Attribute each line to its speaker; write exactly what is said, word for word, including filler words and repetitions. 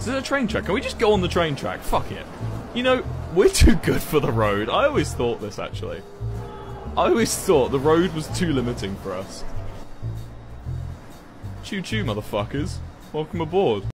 Speaker 1: Is there a train track? Can we just go on the train track? Fuck it. You know, we're too good for the road. I always thought this, actually. I always thought the road was too limiting for us. Choo choo, motherfuckers. Welcome aboard.